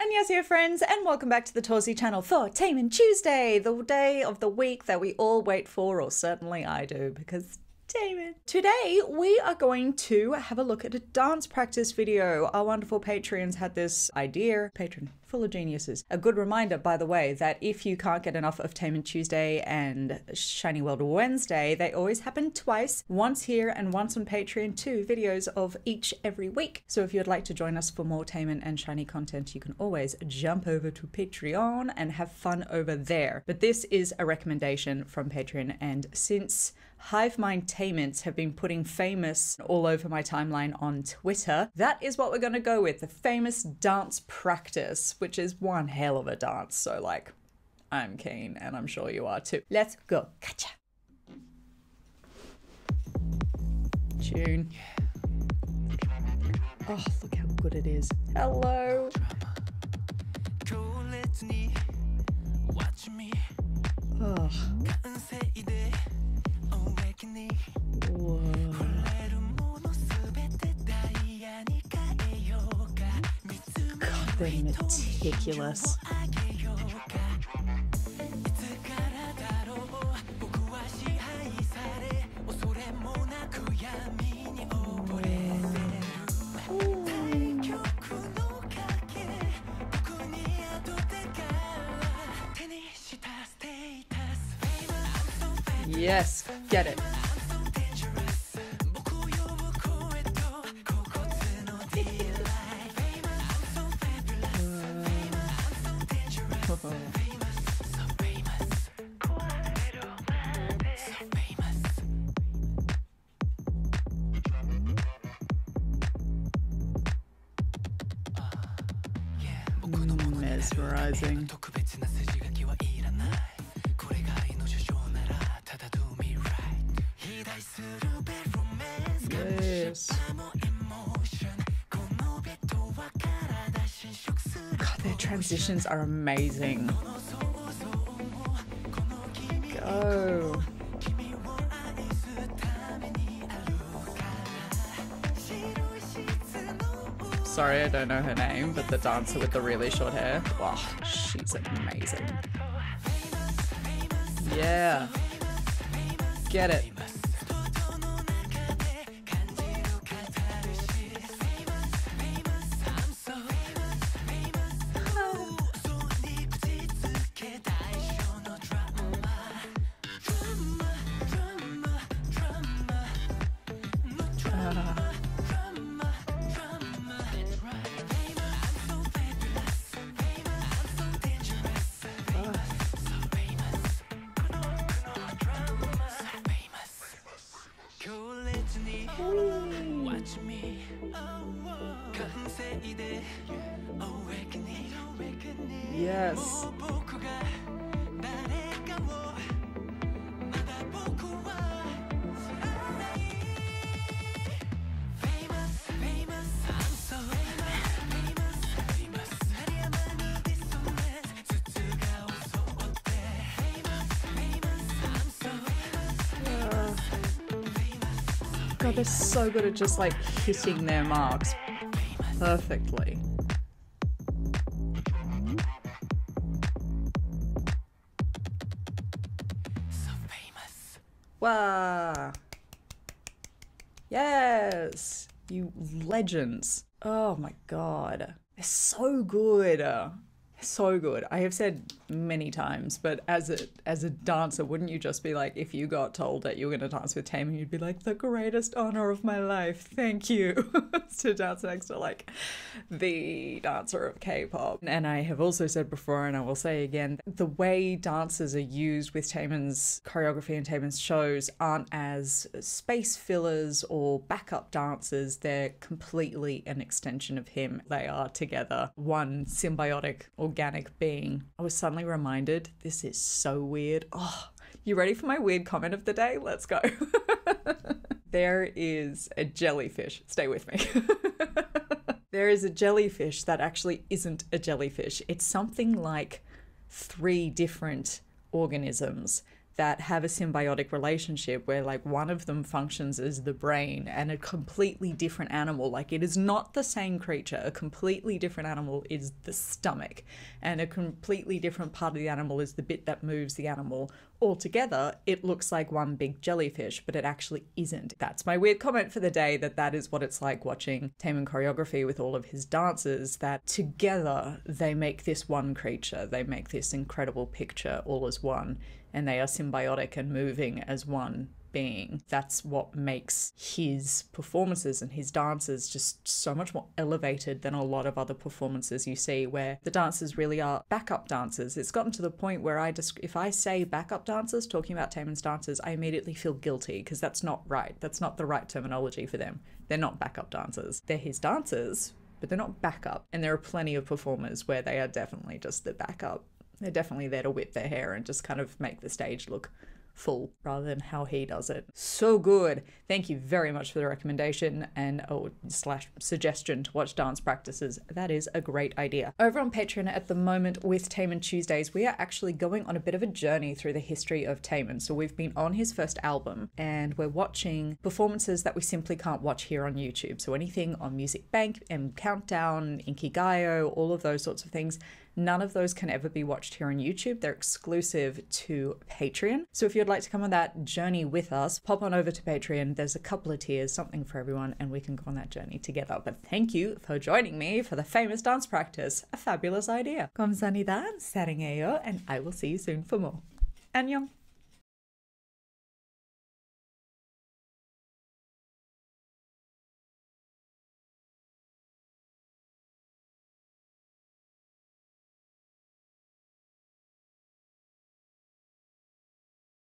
Annyeonghaseyo friends, and welcome back to the Torzy channel for Taemin Tuesday, the day of the week that we all wait for, or certainly I do, because Taemin. Today we are going to have a look at a dance practice video. Our wonderful Patreons had this idea. Patron, full of geniuses. A good reminder, by the way, that if you can't get enough of Taemin Tuesday and Shiny World Wednesday, they always happen twice, once here and once on Patreon, 2 videos of each every week. So if you'd like to join us for more Taemin and Shiny content, you can always jump over to Patreon and have fun over there. But this is a recommendation from Patreon, and since Hivemind Taements have been putting famous all over my timeline on Twitter, that is what we're going to go with, the famous dance practice, which is one hell of a dance. So like, I'm keen and I'm sure you are too. Let's go. Gotcha. Tune. Oh, look how good it is. Hello. Oh. Whoa. God, they're meticulous. Yes, get it. Mesmerizing. Yes. God, their transitions are amazing. Go. Sorry, I don't know her name, but the dancer with the really short hair. Wow, she's amazing. Yeah. Get it. Yes. God, they're so good at just like hitting their marks perfectly. Wow. Yes. You legends. Oh my God. They're so good. So good. I have said many times, but as a dancer, wouldn't you just be like, if you got told that you were going to dance with Taemin, you'd be like, the greatest honor of my life, thank you, to dance next to like the dancer of K-pop. And I have also said before, and I will say again, the way dancers are used with Taemin's choreography and Taemin's shows aren't as space fillers or backup dancers. They're completely an extension of him. They are together one symbiotic, organic being. I was suddenly reminded, this is so weird. Oh, you ready for my weird comment of the day? Let's go. There is a jellyfish. Stay with me. There is a jellyfish that actually isn't a jellyfish. It's something like 3 different organisms that have a symbiotic relationship where like one of them functions as the brain and a completely different animal, like it is not the same creature, a completely different animal is the stomach, and a completely different part of the animal is the bit that moves the animal. Altogether, it looks like one big jellyfish, but it actually isn't. That's my weird comment for the day, that is what it's like watching Taemin choreography with all of his dancers, that together they make this one creature, they make this incredible picture all as one, and they are symbiotic and moving as one being. That's what makes his performances and his dances just so much more elevated than a lot of other performances you see where the dancers really are backup dancers. It's gotten to the point where if I say backup dancers talking about Taemin's dancers, I immediately feel guilty because that's not right. That's not the right terminology for them. They're not backup dancers. They're his dancers, but they're not backup. And there are plenty of performers where they are definitely just the backup. They're definitely there to whip their hair and just kind of make the stage look full rather than how he does it. So good. Thank you very much for the recommendation and slash suggestion to watch dance practices. That is a great idea. Over on Patreon at the moment with Taemin Tuesdays, we are actually going on a bit of a journey through the history of Taemin. So we've been on his first album and we're watching performances that we simply can't watch here on YouTube. So anything on Music Bank and Countdown, Inkigayo, all of those sorts of things. None of those can ever be watched here on YouTube. They're exclusive to Patreon. So if you'd like to come on that journey with us, pop on over to Patreon. There's a couple of tiers, something for everyone, and we can go on that journey together. But thank you for joining me for the famous dance practice. A fabulous idea. 감사합니다. 사랑해요, and I will see you soon for more. 안녕.